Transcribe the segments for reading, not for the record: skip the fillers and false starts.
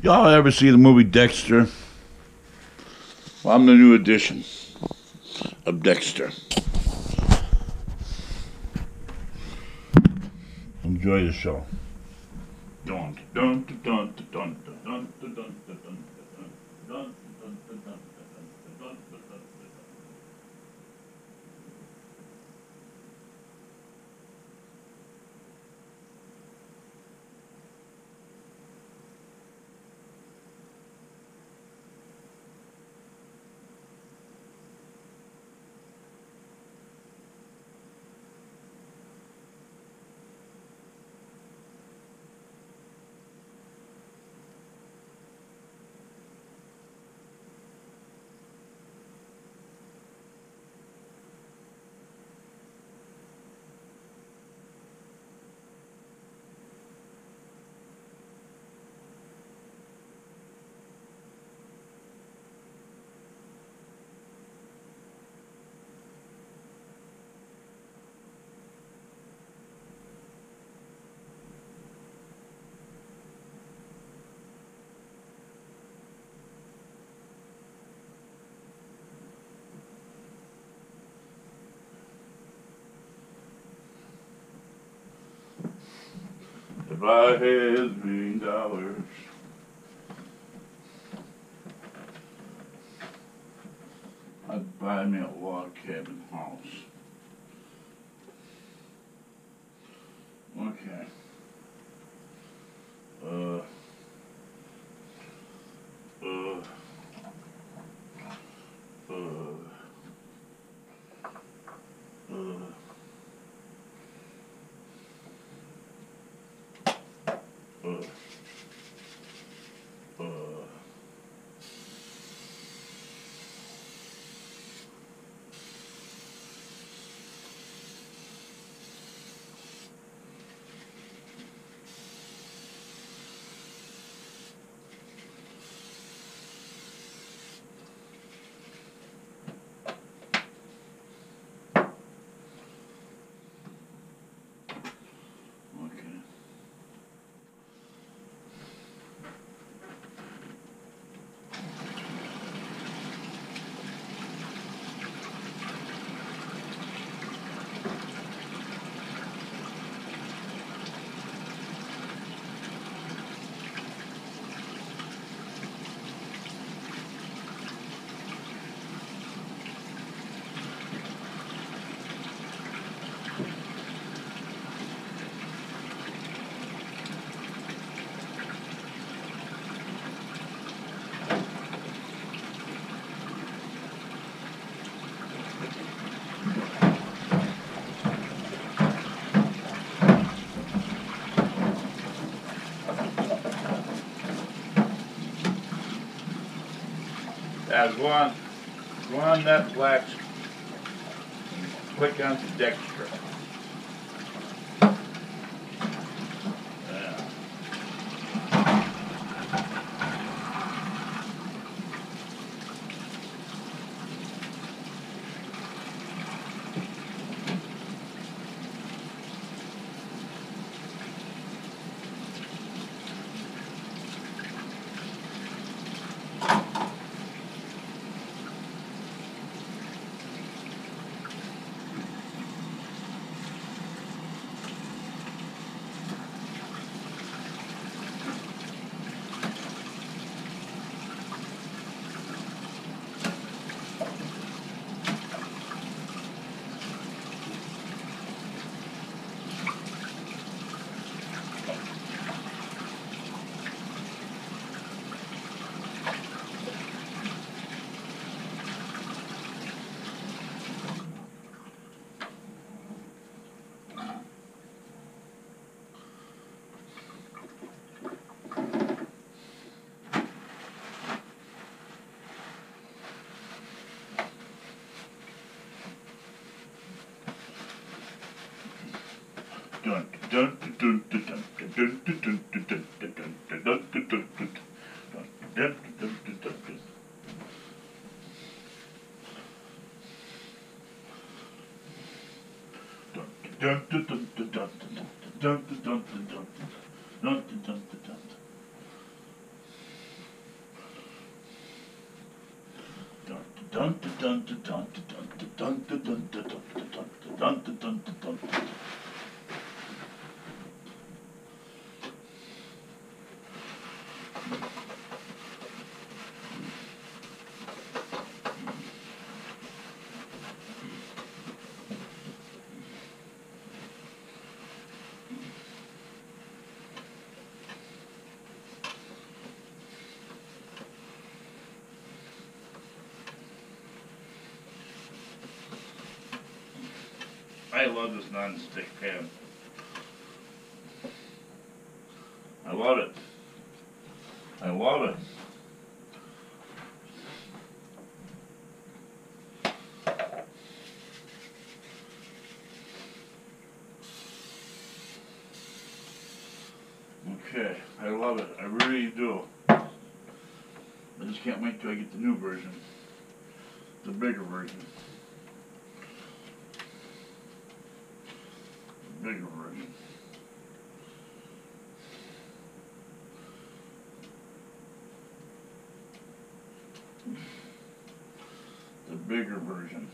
Y'all ever see the movie Dexter? Well, I'm the new edition of Dexter. Enjoy the show. Dun, dun, dun, dun, dun, dun, dun, dun, dun, dun, dun, dun, dun, dun. If I had $1,000,000, I'd buy me a log cabin house. Okay. Uh. Uh. Go on Netflix, click on Dexter. I love this non-stick pan. I love it. I love it. Okay, I love it. I really do. I just can't wait till I get the new version. The bigger version. The bigger version. The bigger version.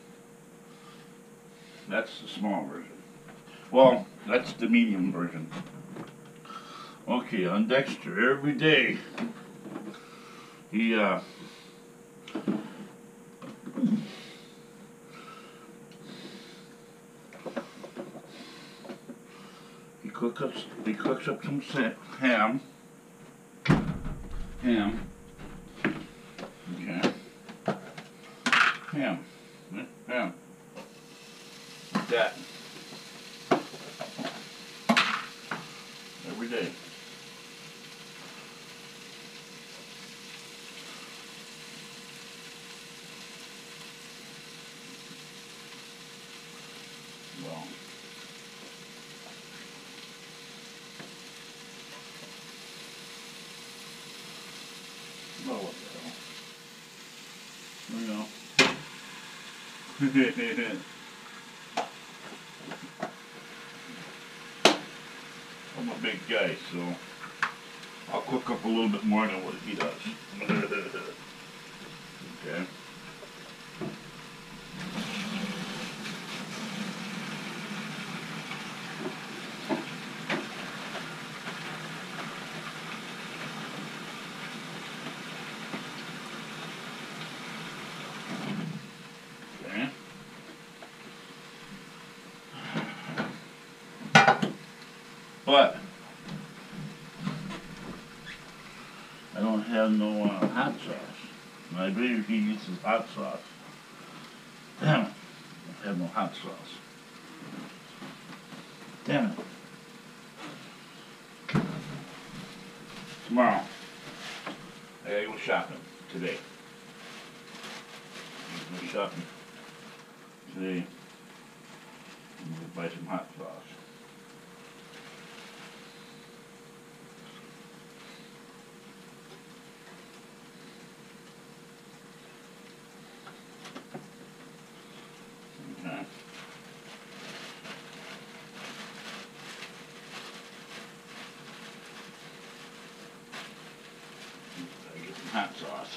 That's the small version. Well, that's the medium version. Okay, on Dexter, every day, he cooks up some ham. Okay. Ham. Like that. Every day. Well. Well, what the hell? You know. I'm a big guy, so I'll cook up a little bit more than what he does. Okay. But I don't have no hot sauce. My baby, he uses hot sauce. Damn it. I don't have no hot sauce. Damn it. Tomorrow, I gotta go shopping today. I'm gonna go shopping today. I'm gonna buy some hot sauce. Okay. Gotta get some hot sauce.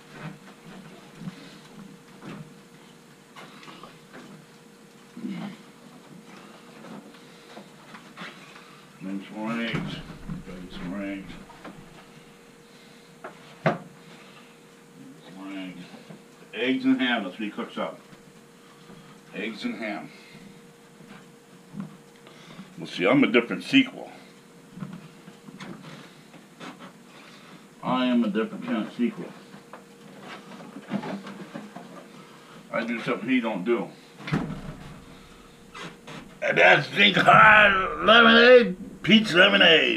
Make some more eggs. Gotta get some more eggs. Some more eggs. Eggs and ham, that's what he cooks up. Eggs and ham. Well, see, I'm a different sequel. I am a different kind of sequel. I do something he don't do. And that's drink hard lemonade, peach lemonade.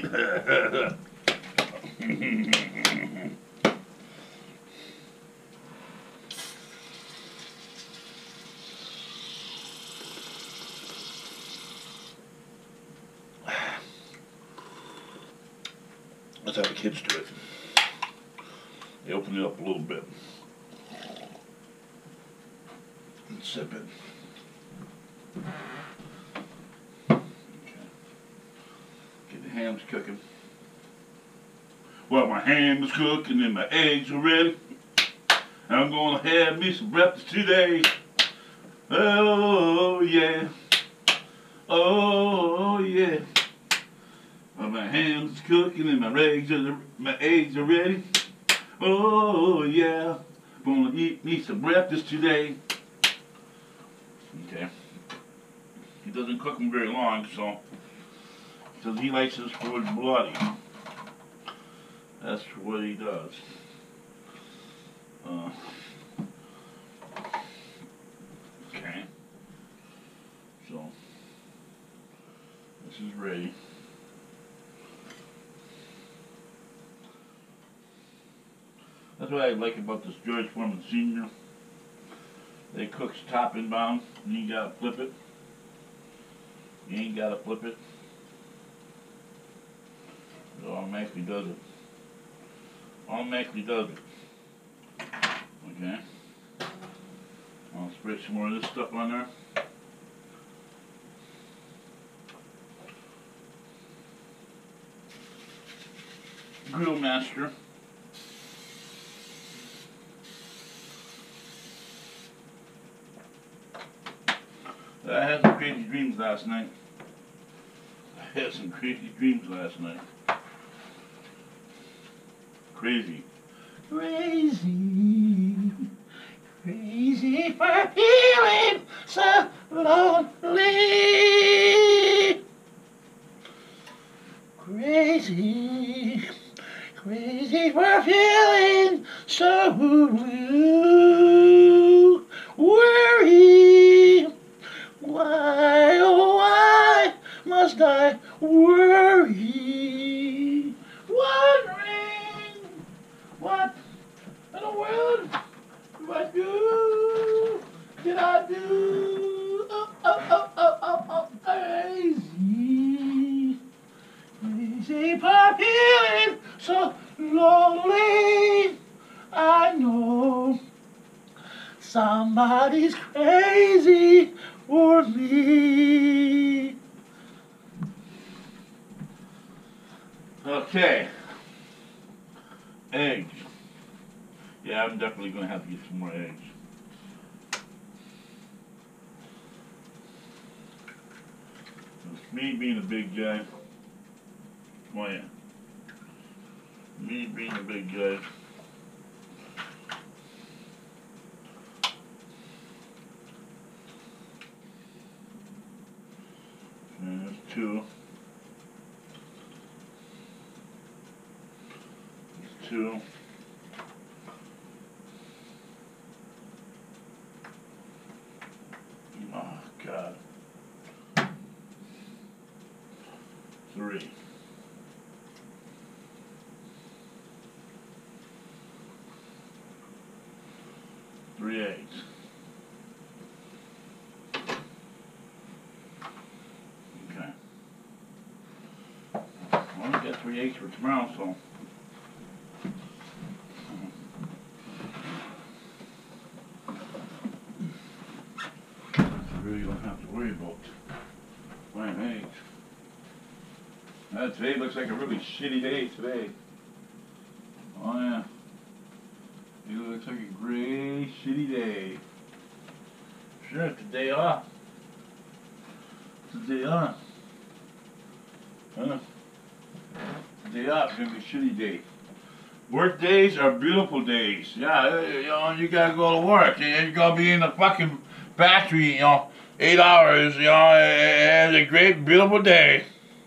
That's how the kids do it. They open it up a little bit and sip it. Okay. Get the hams cooking. Well, my ham is cooking and my eggs are ready. I'm gonna have me some breakfast today. Oh yeah, oh yeah. Well, my hands cooking and my eggs are ready. Oh yeah, gonna eat me some breakfast today. Okay. He doesn't cook them very long, so because he likes his food bloody. That's what he does. Okay. So this is ready. That's what I like about this George Foreman Senior. They cooks top and bottom, and you gotta flip it. You ain't gotta flip it. It automatically does it. Automatically does it. Okay. I'll spread some more of this stuff on there. Grill Master. I had some crazy dreams last night. Crazy. Crazy. Crazy for feeling so lonely. Crazy. Crazy for feeling so blue. Worry. Why, oh why must I worry? Wondering what in the world do I do? Did I do? Oh, oh, oh, oh, oh, oh, crazy. Crazy for feeling so lonely. I know somebody's crazy for me. Okay. Eggs. Yeah, I'm definitely going to have to get some more eggs. It's me being a big guy. Oh yeah. Me being a big guy. And there's two. There's two. Oh, God. Three. Three eggs. Okay. Well, I got 3 eggs for tomorrow, so. Really don't have to worry about buying eggs. Today looks like a really shitty day today. Oh yeah. It looks like a gray, shitty day. Sure, it's a day off. It's a day off. Huh? It's a day off, it's gonna be a shitty day. Work days are beautiful days. Yeah, you know, you gotta go to work. You're gonna be in the fucking factory, you know, 8 hours, you know, and it's a great, beautiful day.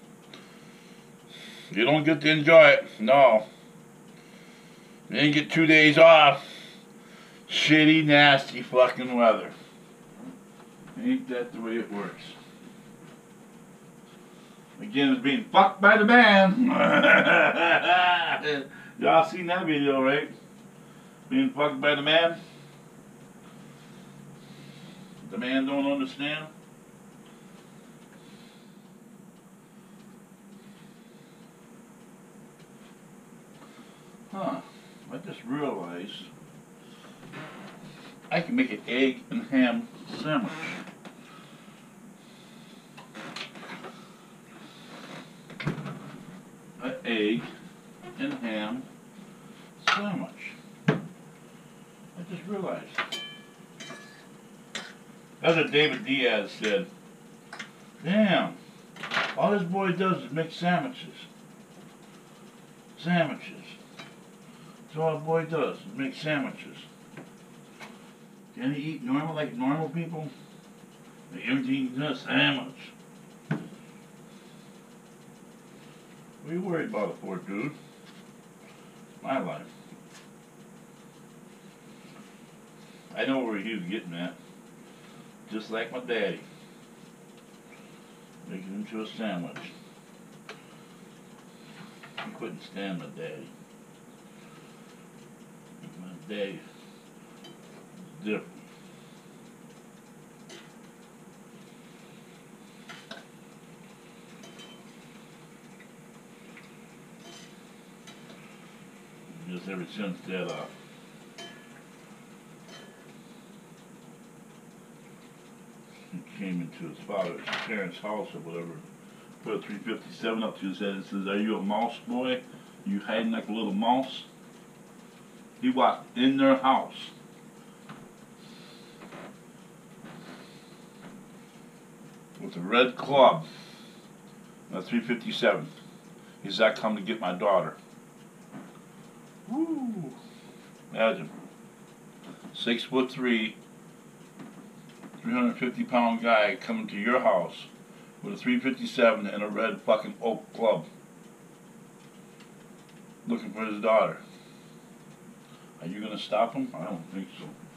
You don't get to enjoy it, no. Then you get 2 days off. Shitty, nasty fucking weather. Ain't that the way it works? Again, it's being fucked by the man. Y'all seen that video, right? Being fucked by the man? The man don't understand? Huh. I just realized I can make an egg and ham sandwich. An egg and ham sandwich. I just That's what David Diaz said. Damn. All this boy does is make sandwiches. Sandwiches. That's all the boy does, is make sandwiches. Can he eat normal like normal people? Everything is a sandwich. What are you worried about it for, dude? My life. I know where he was getting at. Just like my daddy. Making him into a sandwich. He couldn't stand my daddy. My daddy was different. Just ever since that, he came into his parents' house or whatever, put a 357 up to his head and says, "Are you a mouse boy? You hiding like a little mouse?" He walked in their house. With a red club, a 357. He said, "I come to get my daughter." Woo! Imagine. 6'3", 350-pound guy coming to your house with a 357 and a red fucking oak club, looking for his daughter. Are you gonna stop him? I don't think so.